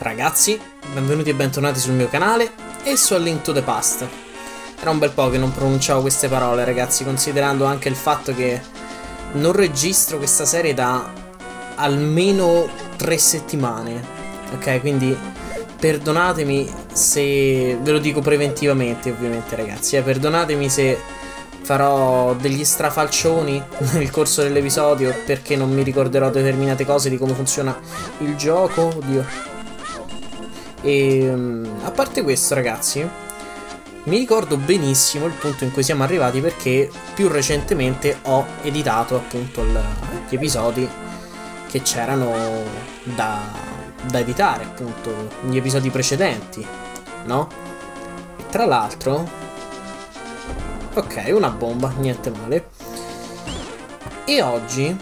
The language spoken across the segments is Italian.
Ragazzi, benvenuti e bentornati sul mio canale e su A Link to the Past. Era un bel po' che non pronunciavo queste parole, ragazzi, considerando anche il fatto che non registro questa serie da almeno 3 settimane. Ok, quindi perdonatemi se... ve lo dico preventivamente, ovviamente, ragazzi. Perdonatemi se farò degli strafalcioni nel corso dell'episodio, perché non mi ricorderò determinate cose di come funziona il gioco. Oddio. E a parte questo, ragazzi, mi ricordo benissimo il punto in cui siamo arrivati, perché più recentemente ho editato appunto gli episodi che c'erano da editare, appunto gli episodi precedenti, no? E tra l'altro, ok, una bomba, niente male. E oggi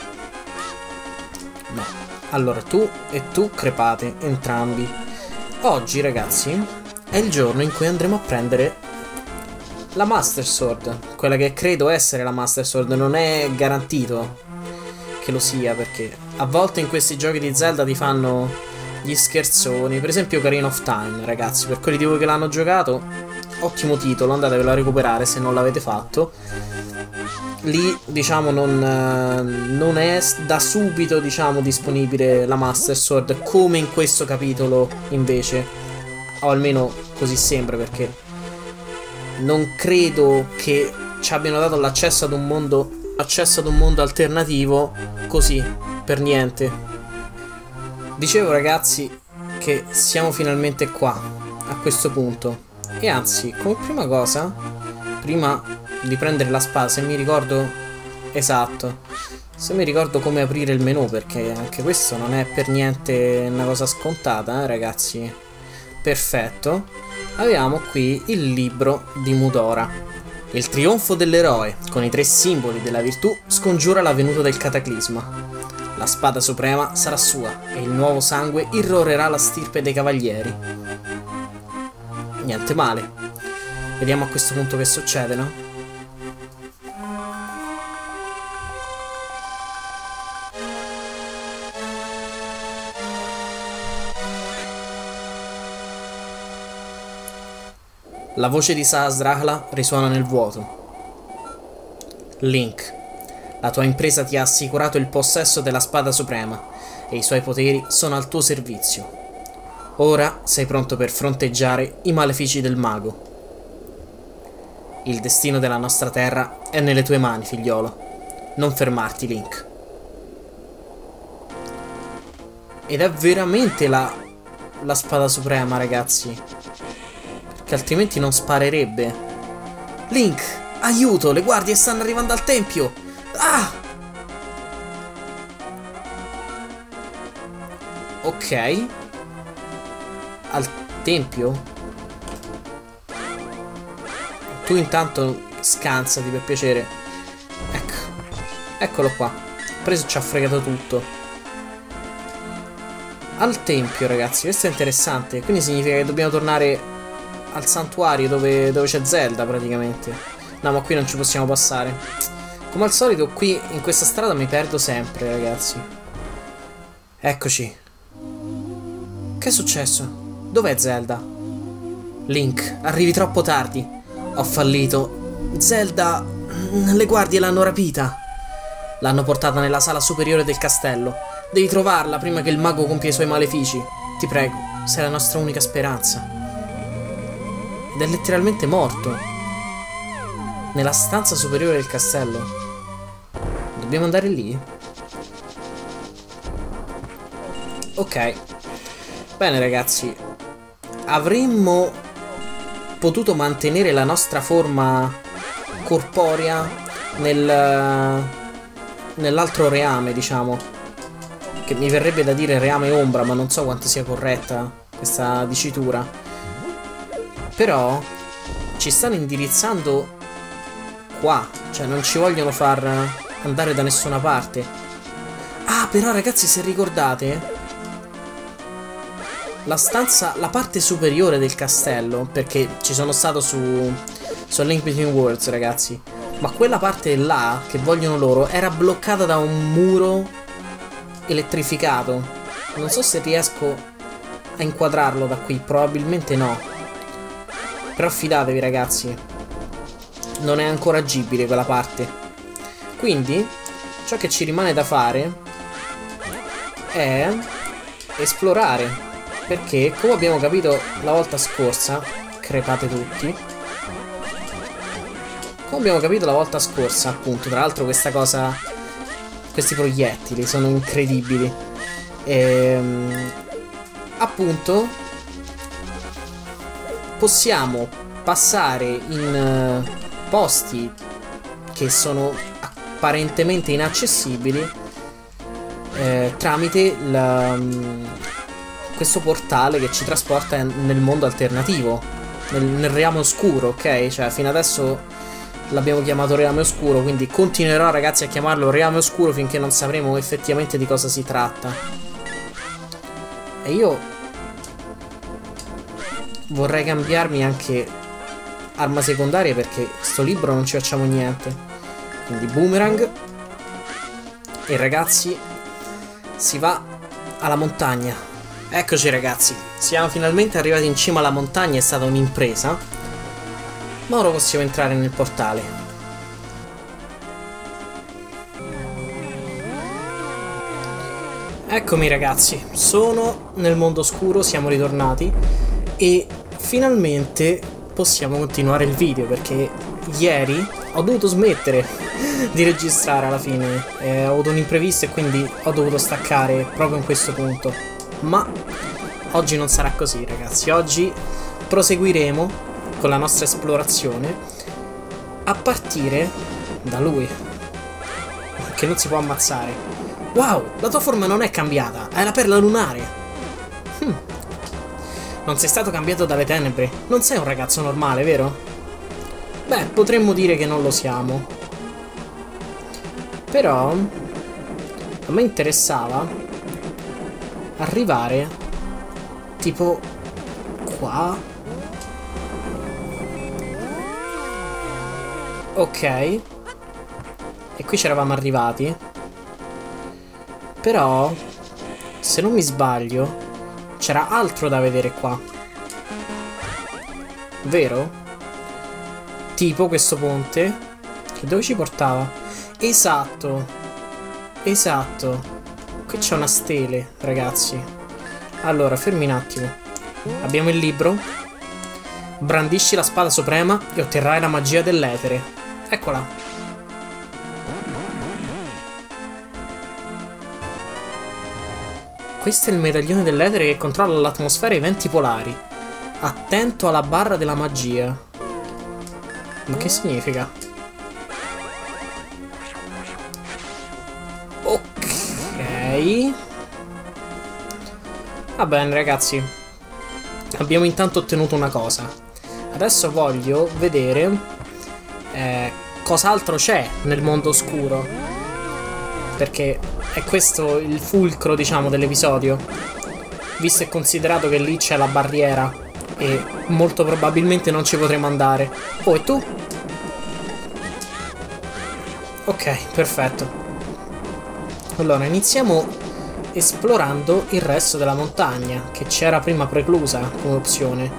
no, allora tu e tu crepate entrambi. Oggi, ragazzi, è il giorno in cui andremo a prendere la Master Sword, quella che credo essere la Master Sword. Non è garantito che lo sia, perché a volte in questi giochi di Zelda ti fanno gli scherzoni. Per esempio Ocarina of Time, ragazzi, per quelli di voi che l'hanno giocato, ottimo titolo, andatevelo a recuperare se non l'avete fatto. Lì, diciamo, non è da subito, diciamo, disponibile la Master Sword, come in questo capitolo invece, o almeno così sembra, perché non credo che ci abbiano dato l'accesso ad un mondo alternativo così, per niente. Dicevo, ragazzi, che siamo finalmente qua, a questo punto. E anzi, come prima cosa, prima di prendere la spada, se mi ricordo, esatto, se mi ricordo come aprire il menu, perché anche questo non è per niente una cosa scontata, ragazzi. Perfetto. Abbiamo qui il libro di Mudora. Il trionfo dell'eroe, con i 3 simboli della virtù, scongiura la venuta del cataclisma. La spada suprema sarà sua e il nuovo sangue irrorerà la stirpe dei cavalieri. Niente male. Vediamo a questo punto che succede, no? La voce di Sahasrahla risuona nel vuoto. Link, la tua impresa ti ha assicurato il possesso della spada suprema e i suoi poteri sono al tuo servizio. Ora sei pronto per fronteggiare i malefici del mago. Il destino della nostra terra è nelle tue mani, figliolo. Non fermarti, Link. Ed è veramente la spada suprema, ragazzi, che altrimenti non sparerebbe. Link, aiuto, le guardie stanno arrivando al tempio. Ah! Ok. Al tempio? Tu intanto scansati, per piacere. Ecco. Eccolo qua. Preso, ci ha fregato tutto. Al tempio, ragazzi, questo è interessante. Quindi significa che dobbiamo tornare al santuario dove c'è Zelda, praticamente. No, ma qui non ci possiamo passare. Come al solito, qui in questa strada mi perdo sempre, ragazzi. Eccoci. Che è successo? Dov'è Zelda? Link, arrivi troppo tardi. Ho fallito. Zelda... le guardie l'hanno rapita. L'hanno portata nella sala superiore del castello. Devi trovarla prima che il mago compia i suoi malefici. Ti prego, sei la nostra unica speranza. Ed è letteralmente morto. Nella stanza superiore del castello. Dobbiamo andare lì? Ok. Bene, ragazzi. Avremmo potuto mantenere la nostra forma corporea nell'altro reame, diciamo. Che mi verrebbe da dire reame ombra, ma non so quanto sia corretta questa dicitura. Però ci stanno indirizzando qua, cioè non ci vogliono far andare da nessuna parte. Ah, però, ragazzi, se ricordate, la stanza, la parte superiore del castello, perché ci sono stato su Link Between Worlds, ragazzi, ma quella parte là che vogliono loro era bloccata da un muro elettrificato. Non so se riesco a inquadrarlo da qui? Probabilmente no. Però fidatevi ragazzi, non è ancora agibile quella parte. Quindi ciò che ci rimane da fare è esplorare, perché come abbiamo capito la volta scorsa, crepate tutti, come abbiamo capito la volta scorsa appunto, tra l'altro questa cosa, questi proiettili sono incredibili, appunto possiamo passare in posti che sono apparentemente inaccessibili tramite questo portale che ci trasporta nel mondo alternativo, nel reame oscuro, ok? Cioè fino adesso l'abbiamo chiamato reame oscuro, quindi continuerò ragazzi a chiamarlo reame oscuro finché non sapremo effettivamente di cosa si tratta. E io vorrei cambiarmi anche arma secondaria, perché sto libro non ci facciamo niente. Quindi boomerang. E ragazzi, si va alla montagna. Eccoci ragazzi, siamo finalmente arrivati in cima alla montagna, è stata un'impresa. Ma ora possiamo entrare nel portale. Eccomi ragazzi, sono nel mondo oscuro, siamo ritornati e finalmente possiamo continuare il video, perché ieri ho dovuto smettere di registrare alla fine, ho avuto un imprevisto e quindi ho dovuto staccare proprio in questo punto. Ma oggi non sarà così ragazzi, oggi proseguiremo con la nostra esplorazione a partire da lui, che non si può ammazzare. Wow, la tua forma non è cambiata, è la perla lunare. Non sei stato cambiato dalle tenebre, non sei un ragazzo normale, vero? Beh, potremmo dire che non lo siamo. Però a me interessava arrivare tipo qua. Ok. E qui ci eravamo arrivati. Però se non mi sbaglio c'era altro da vedere qua, vero? Tipo questo ponte, che dove ci portava? Esatto, esatto. Qui c'è una stele, ragazzi. Allora, fermi un attimo. Abbiamo il libro. Brandisci la spada suprema e otterrai la magia dell'etere. Eccola. Questo è il medaglione dell'etere che controlla l'atmosfera e i venti polari. Attento alla barra della magia. Ma che significa? Ok. Va bene ragazzi, abbiamo intanto ottenuto una cosa. Adesso voglio vedere cos'altro c'è nel mondo oscuro, perché è questo il fulcro, diciamo, dell'episodio, visto e considerato che lì c'è la barriera e molto probabilmente non ci potremo andare. Oh, e tu? Ok, perfetto. Allora, iniziamo esplorando il resto della montagna, che c'era prima preclusa come opzione.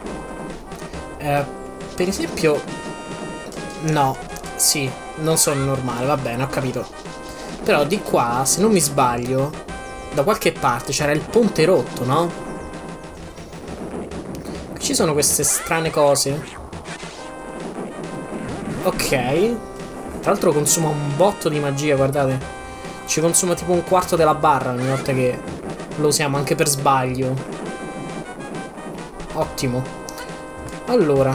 Per esempio... No, sì, non sono normale, va bene, ho capito. Però di qua, se non mi sbaglio, da qualche parte c'era il ponte rotto, no? Ci sono queste strane cose. Ok. Tra l'altro consuma un botto di magia, guardate. Ci consuma tipo un quarto della barra ogni volta che lo usiamo, anche per sbaglio. Ottimo. Allora,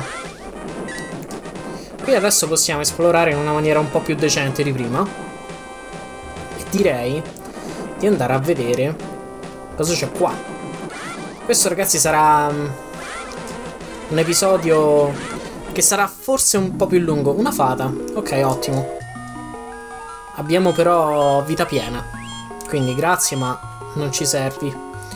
qui adesso possiamo esplorare in una maniera un po' più decente di prima. Direi di andare a vedere cosa c'è qua. Questo ragazzi sarà un episodio che sarà forse un po' più lungo. Una fata. Ok, ottimo. Abbiamo però vita piena, quindi grazie, ma non ci servi.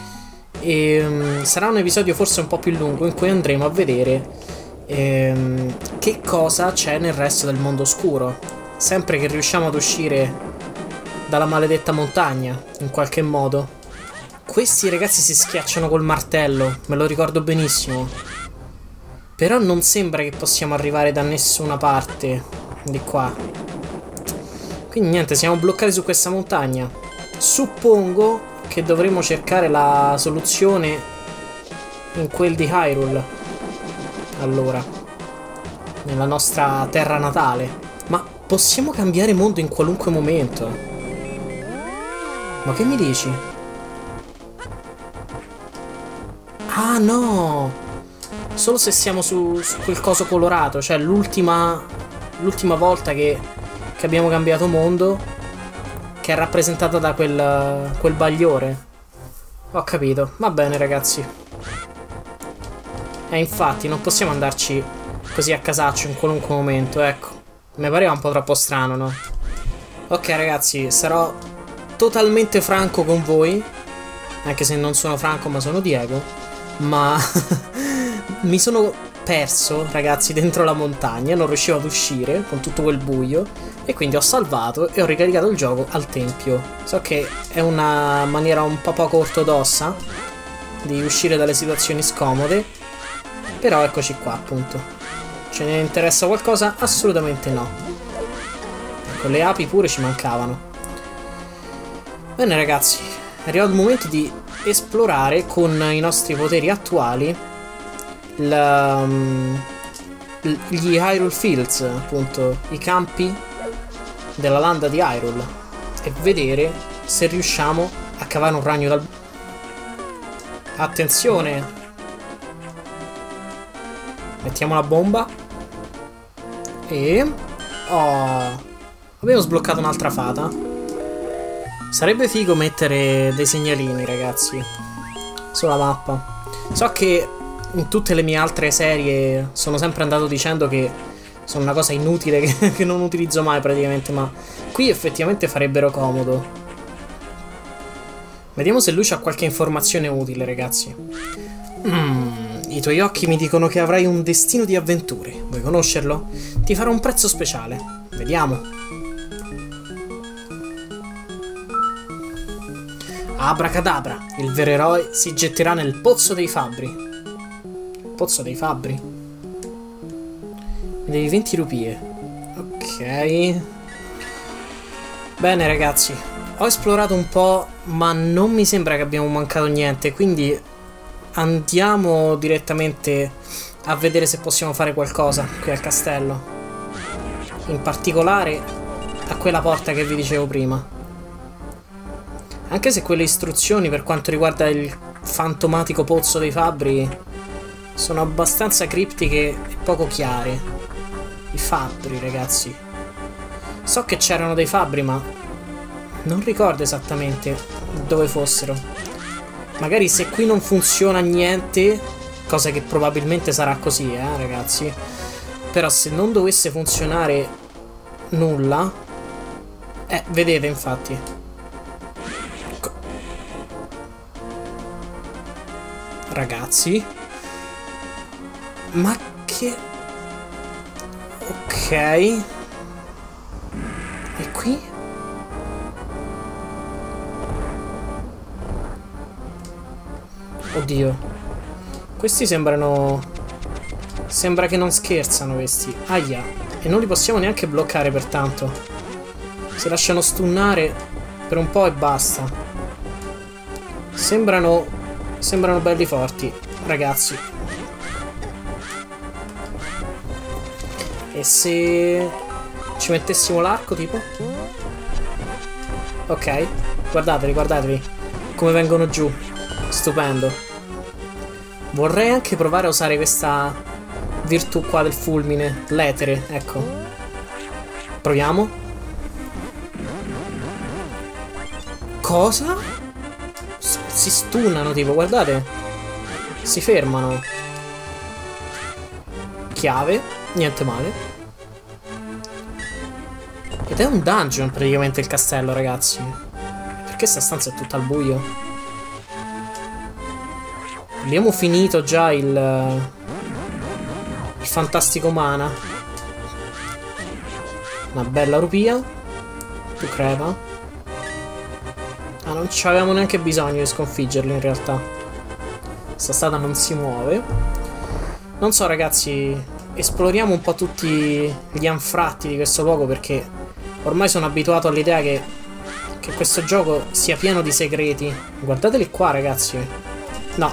E sarà un episodio forse un po' più lungo in cui andremo a vedere che cosa c'è nel resto del mondo oscuro, sempre che riusciamo ad uscire dalla maledetta montagna in qualche modo. Questi ragazzi si schiacciano col martello, me lo ricordo benissimo. Però non sembra che possiamo arrivare da nessuna parte di qua. Quindi niente, siamo bloccati su questa montagna. Suppongo che dovremo cercare la soluzione in quel di Hyrule. Allora, nella nostra terra natale. Ma possiamo cambiare mondo in qualunque momento. Ma che mi dici? Ah no! Solo se siamo su quel coso colorato. Cioè l'ultima volta che abbiamo cambiato mondo, che è rappresentata da quel bagliore. Ho capito. Va bene ragazzi. Infatti non possiamo andarci così a casaccio in qualunque momento, ecco. Mi pareva un po' troppo strano, no? Ok ragazzi, sarò totalmente franco con voi. Anche se non sono Franco ma sono Diego. Ma mi sono perso, ragazzi, dentro la montagna. Non riuscivo ad uscire con tutto quel buio. E quindi ho salvato e ho ricaricato il gioco al tempio. So che è una maniera un po' poco ortodossa di uscire dalle situazioni scomode. Però eccoci qua, appunto. Ce ne interessa qualcosa? Assolutamente no. Ecco, le api pure ci mancavano. Bene ragazzi, è arrivato il momento di esplorare con i nostri poteri attuali gli Hyrule Fields, appunto, i campi della landa di Hyrule, e vedere se riusciamo a cavare un ragno dal... Attenzione! Mettiamo la bomba. E... oh! Abbiamo sbloccato un'altra fata. Sarebbe figo mettere dei segnalini, ragazzi, sulla mappa. So che in tutte le mie altre serie sono sempre andato dicendo che sono una cosa inutile che non utilizzo mai praticamente, ma qui effettivamente farebbero comodo. Vediamo se lui ha qualche informazione utile, ragazzi. I tuoi occhi mi dicono che avrai un destino di avventure. Vuoi conoscerlo? Ti farò un prezzo speciale. Vediamo. Abracadabra, il vero eroe si getterà nel pozzo dei fabbri. Pozzo dei fabbri? Mi devi 20 rupie. Ok. Bene ragazzi, ho esplorato un po', ma non mi sembra che abbiamo mancato niente, quindi andiamo direttamente a vedere se possiamo fare qualcosa qui al castello. In particolare a quella porta che vi dicevo prima. Anche se quelle istruzioni per quanto riguarda il fantomatico pozzo dei fabbri sono abbastanza criptiche e poco chiare. I fabbri, ragazzi. So che c'erano dei fabbri, ma non ricordo esattamente dove fossero. Magari se qui non funziona niente, cosa che probabilmente sarà così, ragazzi. Però se non dovesse funzionare nulla, vedete infatti. Ragazzi, ma che... ok. E qui? Oddio. Questi sembrano... sembra che non scherzano questi. Aia. E non li possiamo neanche bloccare pertanto. Si lasciano stunnare per un po' e basta. Sembrano belli forti, ragazzi. E se ci mettessimo l'arco, tipo? Ok, guardatevi, guardatevi come vengono giù. Stupendo. Vorrei anche provare a usare questa virtù qua del fulmine, l'etere, ecco. Proviamo. Cosa? Si stunnano, tipo, guardate. Si fermano. Chiave, niente male. Ed è un dungeon praticamente il castello, ragazzi. Perché sta stanza è tutta al buio? Abbiamo finito già il fantastico mana. Una bella rupia. Tu creva. Ah non avevamo neanche bisogno di sconfiggerli in realtà. Questa strada non si muove. Non so ragazzi, esploriamo un po' tutti gli anfratti di questo luogo, perché ormai sono abituato all'idea che questo gioco sia pieno di segreti. Guardateli qua ragazzi. No.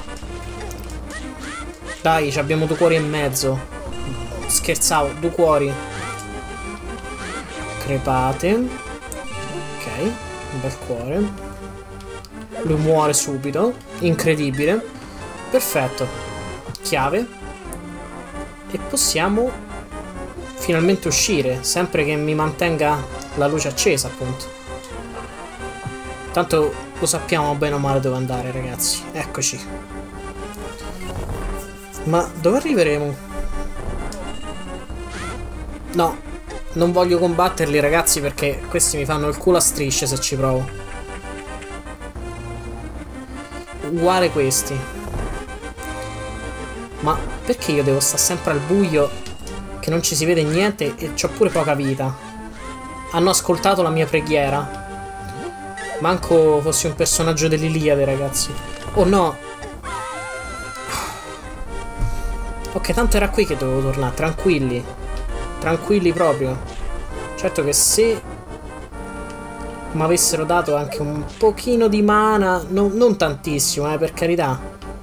Dai, abbiamo 2 cuori e mezzo. Scherzavo, 2 cuori. Crepate. Ok, un bel cuore. Lui muore subito. Incredibile. Perfetto. Chiave. E possiamo finalmente uscire, sempre che mi mantenga la luce accesa, appunto. Tanto lo sappiamo bene o male dove andare, ragazzi. Eccoci. Ma dove arriveremo? No, non voglio combatterli, ragazzi, perché questi mi fanno il culo a strisce se ci provo. Uguale questi. Ma perché io devo stare sempre al buio, che non ci si vede niente e c'ho pure poca vita? Hanno ascoltato la mia preghiera. Manco fossi un personaggio dell'Iliade, ragazzi. Oh no. Ok, tanto era qui che dovevo tornare. Tranquilli. Tranquilli proprio. Certo che se mi avessero dato anche un pochino di mana, non tantissimo, per carità.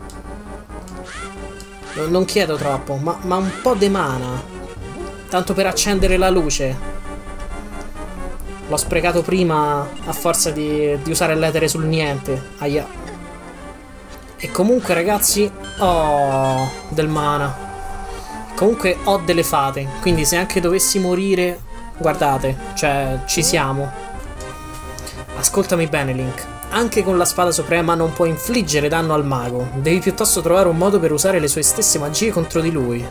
Non chiedo troppo, ma un po' di mana. Tanto per accendere la luce. L'ho sprecato prima a forza di usare l'etere sul niente. Aia. E comunque ragazzi, ho del mana. Comunque ho delle fate. Quindi se anche dovessi morire, guardate, cioè ci siamo. Ascoltami bene Link. Anche con la spada suprema non puoi infliggere danno al mago. Devi piuttosto trovare un modo per usare le sue stesse magie contro di lui.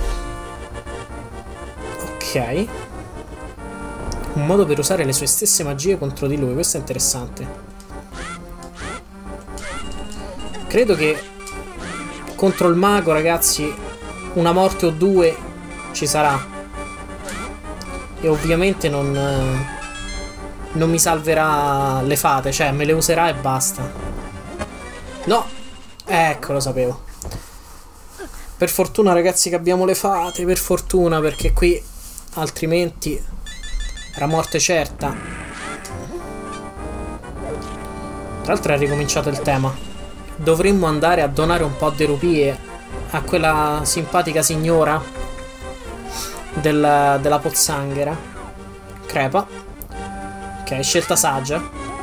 Ok. Un modo per usare le sue stesse magie contro di lui. Questo è interessante. Credo che contro il mago, ragazzi, una morte o 2 ci sarà. E ovviamente non mi salverà le fate. Cioè me le userà e basta. No. Ecco, lo sapevo. Per fortuna ragazzi che abbiamo le fate. Per fortuna, perché qui altrimenti era morte certa. Tra l'altro è ricominciato il tema. Dovremmo andare a donare un po' di rupie a quella simpatica signora della pozzanghera. Crepa. Ok, scelta saggia.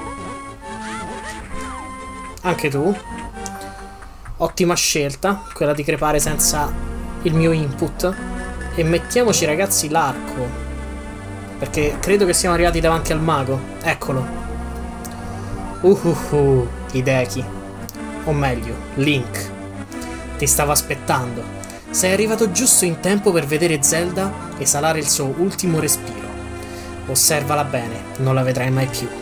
Anche tu. Ottima scelta, quella di crepare senza il mio input. E mettiamoci ragazzi l'arco, perché credo che siamo arrivati davanti al mago. Eccolo. Hideki. O meglio, Link. Ti stavo aspettando. Sei arrivato giusto in tempo per vedere Zelda esalare il suo ultimo respiro. Osservala bene, non la vedrai mai più.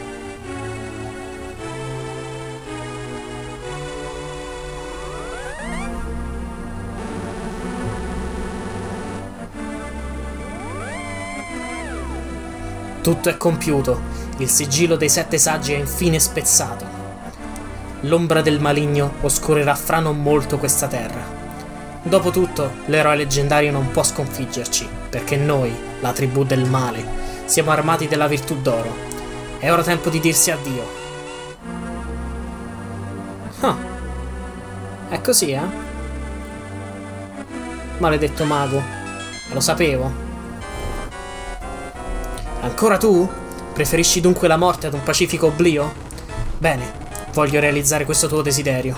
Tutto è compiuto. Il sigillo dei 7 saggi è infine spezzato. L'ombra del maligno oscurerà fra non molto questa terra. Dopotutto, l'eroe leggendario non può sconfiggerci, perché noi, la tribù del male, siamo armati della virtù d'oro. È ora tempo di dirsi addio. È così, Maledetto mago. Lo sapevo. Ancora tu? Preferisci dunque la morte ad un pacifico oblio? Bene, voglio realizzare questo tuo desiderio.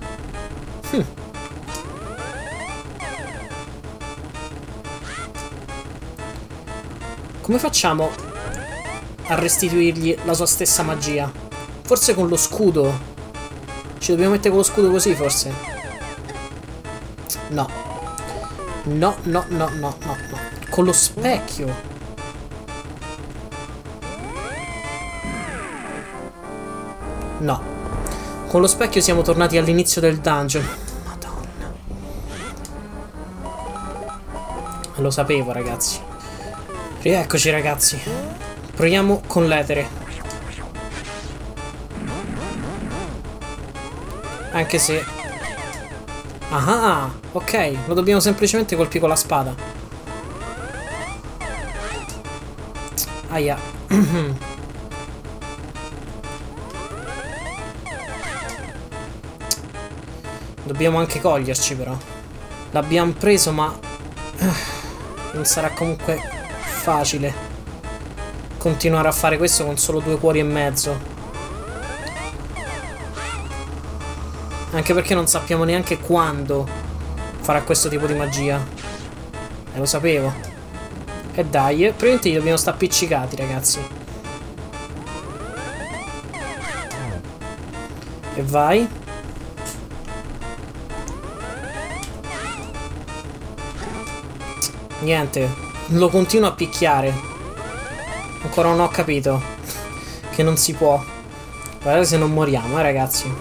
Come facciamo a restituirgli la sua stessa magia? Forse con lo scudo. Ci dobbiamo mettere con lo scudo così, forse? No. No. Con lo specchio. No. Con lo specchio siamo tornati all'inizio del dungeon. Madonna. Lo sapevo, ragazzi. Rieccoci, ragazzi. Proviamo con l'etere. Anche se... Ah, ok, lo dobbiamo semplicemente colpire con la spada. Aia. Dobbiamo anche coglierci però. L'abbiamo preso ma... non sarà comunque facile continuare a fare questo con solo 2 cuori e mezzo. Anche perché non sappiamo neanche quando farà questo tipo di magia. Lo sapevo. E dai, praticamente gli dobbiamo stare appiccicati, ragazzi. E vai. Niente, lo continuo a picchiare. Ancora non ho capito che non si può. Guardate se non moriamo, ragazzi.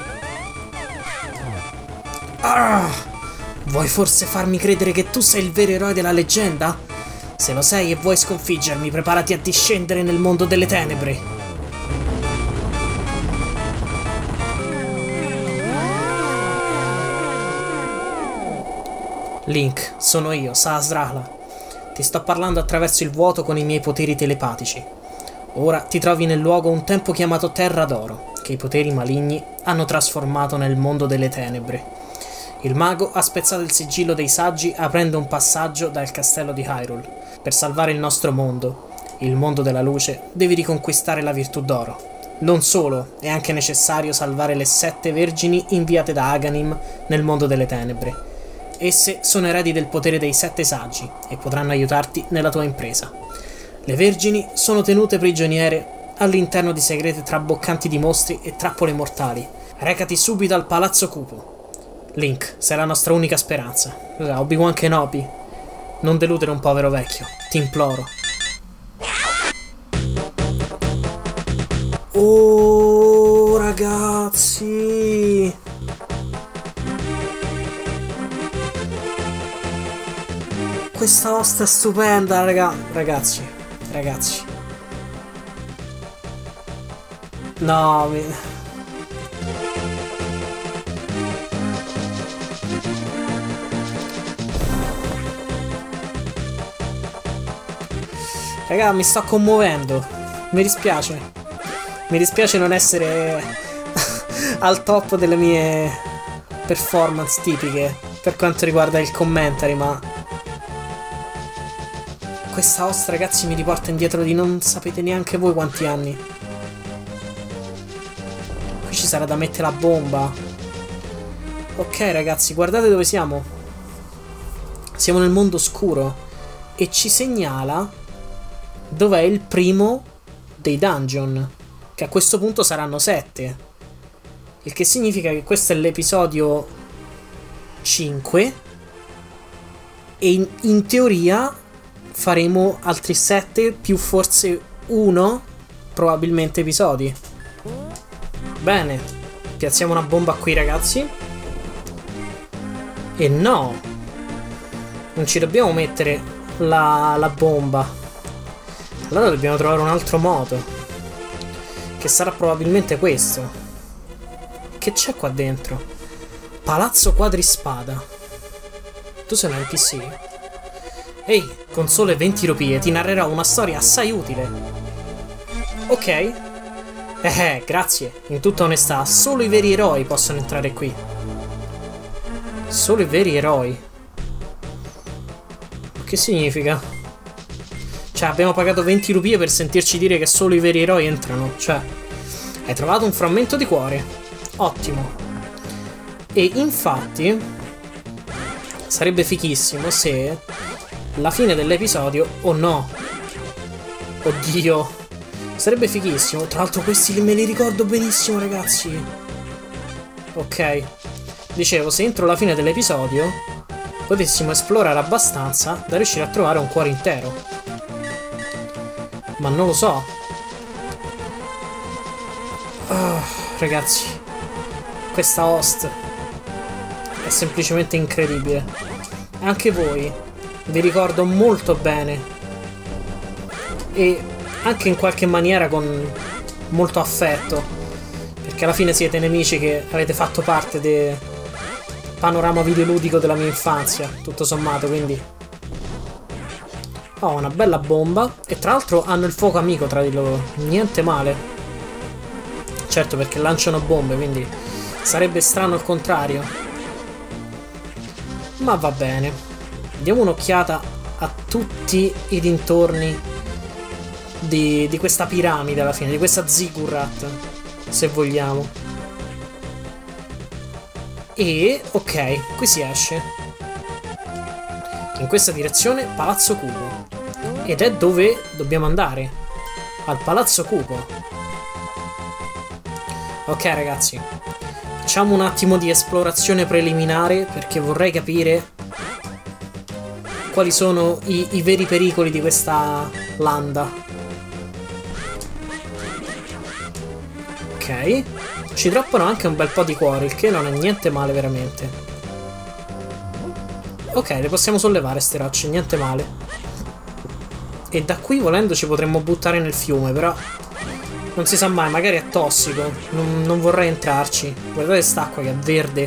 Ah! Vuoi forse farmi credere che tu sei il vero eroe della leggenda? Se lo sei e vuoi sconfiggermi, preparati a discendere nel mondo delle tenebre. Link, sono io, Sahasrahla. Ti sto parlando attraverso il vuoto con i miei poteri telepatici. Ora ti trovi nel luogo un tempo chiamato Terra d'Oro, che i poteri maligni hanno trasformato nel mondo delle tenebre. Il mago ha spezzato il sigillo dei saggi aprendo un passaggio dal castello di Hyrule. Per salvare il nostro mondo, il mondo della luce, devi riconquistare la virtù d'oro. Non solo, è anche necessario salvare le 7 vergini inviate da Aghanim nel mondo delle tenebre. Esse sono eredi del potere dei 7 saggi e potranno aiutarti nella tua impresa. Le vergini sono tenute prigioniere all'interno di segreti traboccanti di mostri e trappole mortali. Recati subito al Palazzo Cupo. Link, sei la nostra unica speranza. Obi-Wan Kenobi, non deludere un povero vecchio, ti imploro. Oh, ragazzi! Questa hosta è stupenda, ragazzi. No, raga, mi sto commuovendo. Mi dispiace. Mi dispiace non essere al top delle mie performance tipiche per quanto riguarda il commentary, ma questa host, ragazzi, mi riporta indietro di non sapete neanche voi quanti anni. Qui ci sarà da mettere la bomba. Ok, ragazzi, guardate dove siamo. Siamo nel mondo oscuro e ci segnala dov'è il primo dei dungeon, che a questo punto saranno 7. Il che significa che questo è l'episodio 5 e in teoria faremo altri 7 più forse 1 probabilmente episodi. Bene, piazziamo una bomba qui, ragazzi. E no, non ci dobbiamo mettere la bomba. Allora dobbiamo trovare un altro modo, che sarà probabilmente questo. Che c'è qua dentro? Palazzo Quadrispada. Tu sei un NPC? Ehi, con sole 20 rupie ti narrerò una storia assai utile. Ok. Grazie. In tutta onestà, solo i veri eroi possono entrare qui. Solo i veri eroi? Che significa? Cioè, abbiamo pagato 20 rupie per sentirci dire che solo i veri eroi entrano. Cioè, hai trovato un frammento di cuore. Ottimo. E infatti sarebbe fichissimo se la fine dell'episodio... Oh no. Oddio. Sarebbe fighissimo. Tra l'altro questi me li ricordo benissimo, ragazzi. Ok. Dicevo, se entro la fine dell'episodio potessimo esplorare abbastanza da riuscire a trovare un cuore intero. Ma non lo so. Oh, ragazzi, questa host è semplicemente incredibile. Anche voi vi ricordo molto bene e anche in qualche maniera con molto affetto, Perché alla fine siete nemici che avete fatto parte del panorama videoludico della mia infanzia, tutto sommato, quindi... Oh, una bella bomba. E tra l'altro hanno il fuoco amico tra di loro. Niente male. Certo, perché lanciano bombe, quindi sarebbe strano il contrario. Ma va bene. Diamo un'occhiata a tutti i dintorni di questa piramide alla fine, di questa ziggurat, se vogliamo. E, ok, qui si esce. In questa direzione, Palazzo Cupo. Ed è dove dobbiamo andare. Al Palazzo Cupo. Ok, ragazzi. Facciamo un attimo di esplorazione preliminare, perché vorrei capire quali sono i veri pericoli di questa landa. Ok. Ci droppano anche un bel po' di cuori, il che non è niente male veramente. Ok, le possiamo sollevare ste rocce, niente male. E da qui volendo ci potremmo buttare nel fiume, però non si sa mai, magari è tossico. Non vorrei entrarci. Guardate quest'acqua che è verde.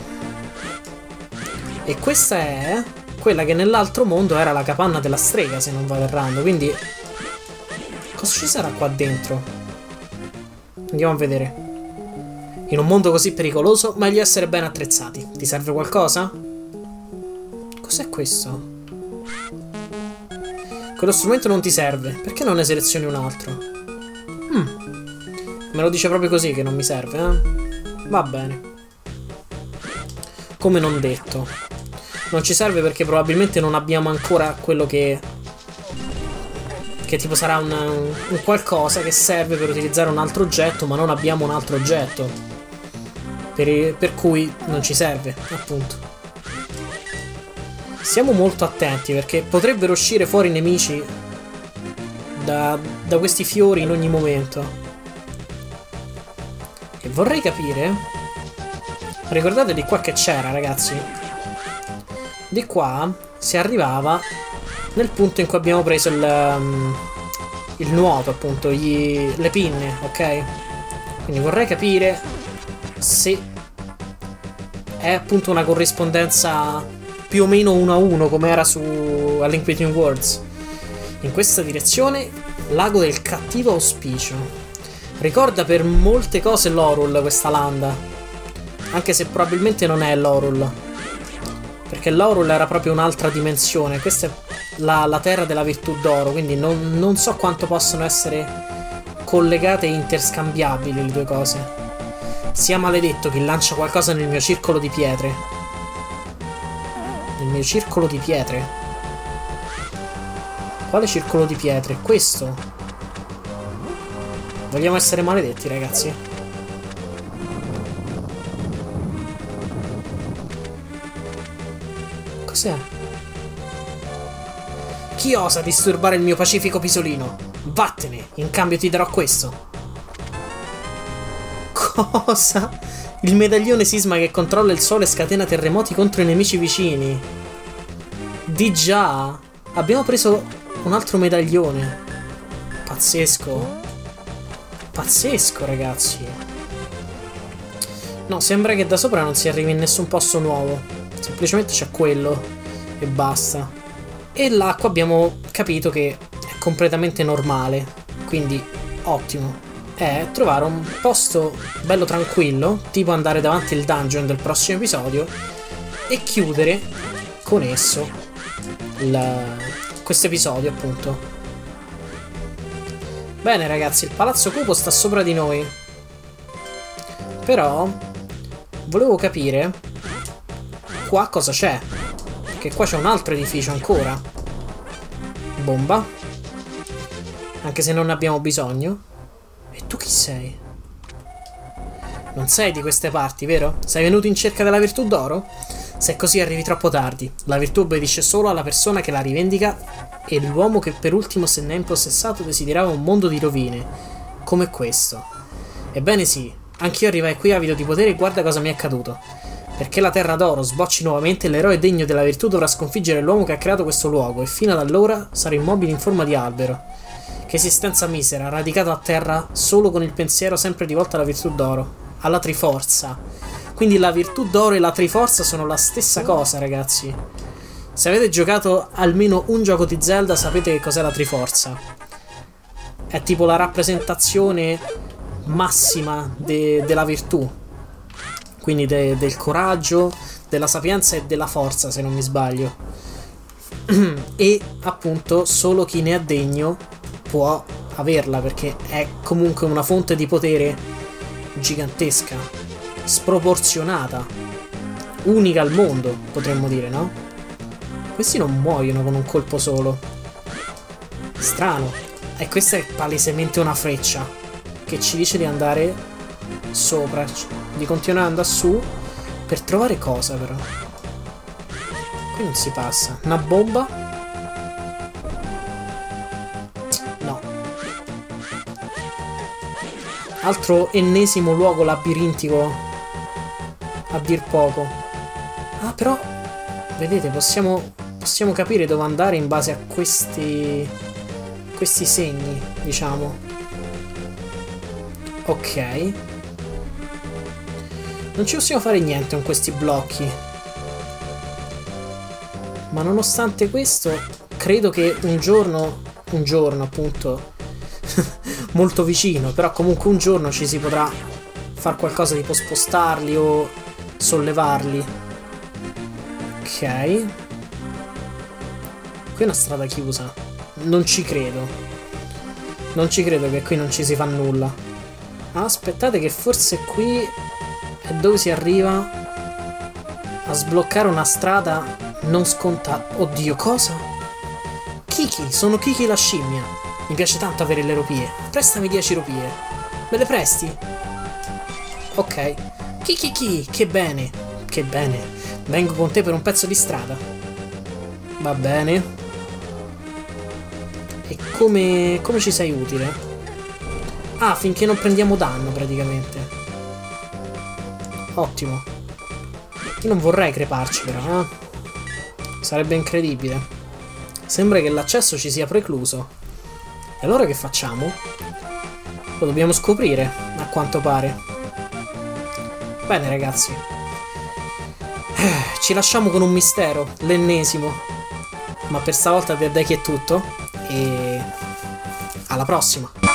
E questa è quella che nell'altro mondo era la capanna della strega, se non vado errando. Quindi cosa ci sarà qua dentro? Andiamo a vedere. In un mondo così pericoloso, meglio essere ben attrezzati. Ti serve qualcosa? Cos'è questo? Quello strumento non ti serve. Perché non ne selezioni un altro? Me lo dice proprio così che non mi serve, eh? Va bene. Come non detto. Non ci serve perché probabilmente non abbiamo ancora quello che tipo sarà un qualcosa che serve per utilizzare un altro oggetto, ma non abbiamo un altro oggetto. Per cui non ci serve, appunto. Siamo molto attenti perché potrebbero uscire fuori nemici da questi fiori in ogni momento. E vorrei capire... Ricordate di qua che c'era, ragazzi? Di qua si arrivava nel punto in cui abbiamo preso il nuoto, appunto, le pinne, ok? Quindi vorrei capire se è appunto una corrispondenza più o meno 1 a 1 come era su A Link Between Worlds. In questa direzione, Lago del Cattivo Auspicio. Ricorda per molte cose l'Orul questa landa, anche se probabilmente non è l'Orul, perché l'Orul era proprio un'altra dimensione. Questa è la terra della virtù d'oro, quindi non so quanto possono essere collegate e interscambiabili le due cose. Sia maledetto chi lancia qualcosa nel mio circolo di pietre. Nel mio circolo di pietre? Quale circolo di pietre? Questo? Vogliamo essere maledetti, ragazzi? Cos'è? Chi osa disturbare il mio pacifico pisolino? Vattene, in cambio ti darò questo. Cosa? Il medaglione sisma che controlla il sole e scatena terremoti contro i nemici vicini. Di già. Abbiamo preso un altro medaglione. Pazzesco. Pazzesco, ragazzi. No, sembra che da sopra non si arrivi in nessun posto nuovo. Semplicemente c'è quello e basta. E l'acqua abbiamo capito che è completamente normale. Quindi ottimo. È trovare un posto bello tranquillo, tipo andare davanti al dungeon del prossimo episodio e chiudere con esso questo episodio, appunto. Bene, ragazzi, il Palazzo Cupo sta sopra di noi. Però volevo capire qua cosa c'è, perché qua c'è un altro edificio ancora. Bomba. Anche se non ne abbiamo bisogno. E tu chi sei? Non sei di queste parti, vero? Sei venuto in cerca della virtù d'oro? Se è così arrivi troppo tardi. La virtù obbedisce solo alla persona che la rivendica e l'uomo che per ultimo se ne è impossessato desiderava un mondo di rovine, come questo. Ebbene sì, anch'io arrivai qui avido di potere e guarda cosa mi è accaduto. Perché la terra d'oro sbocci nuovamente, l'eroe degno della virtù dovrà sconfiggere l'uomo che ha creato questo luogo e fino ad allora sarà immobile in forma di albero. Che esistenza misera, radicato a terra solo con il pensiero sempre rivolto alla virtù d'oro, alla triforza. Quindi la virtù d'oro e la triforza sono la stessa cosa, ragazzi. Se avete giocato almeno un gioco di Zelda sapete che cos'è la triforza. È tipo la rappresentazione massima della virtù. Quindi del coraggio, della sapienza e della forza, se non mi sbaglio. E appunto solo chi ne è degno può averla, perché è comunque una fonte di potere gigantesca, sproporzionata, unica al mondo, potremmo dire, no? Questi non muoiono con un colpo solo. Strano. E questa è palesemente una freccia che ci dice di andare sopra, di continuare ad andare su per trovare cosa, però. Qui non si passa. Una bomba? No. Altro ennesimo luogo labirintico a dir poco. Ah, però vedete, possiamo capire dove andare in base a questi segni, diciamo. Ok. Non ci possiamo fare niente con questi blocchi. Ma nonostante questo, credo che un giorno appunto, molto vicino, però comunque un giorno ci si potrà far qualcosa tipo spostarli o sollevarli. Ok. Qui è una strada chiusa. Non ci credo. Non ci credo che qui non ci si fa nulla. Ah, aspettate che forse qui è dove si arriva a sbloccare una strada non scontata. Oddio, cosa? Kiki, sono Kiki la scimmia. Mi piace tanto avere le rupie. Prestami 10 rupie. Me le presti? Ok. Kiki, che bene. Che bene. Vengo con te per un pezzo di strada. Va bene. E come ci sei utile? Ah, finché non prendiamo danno, praticamente. Ottimo. Io non vorrei creparci, però, sarebbe incredibile. Sembra che l'accesso ci sia precluso. E allora che facciamo? Lo dobbiamo scoprire, a quanto pare. Bene, ragazzi. Ci lasciamo con un mistero, l'ennesimo. Ma per stavolta direi che è tutto. E alla prossima.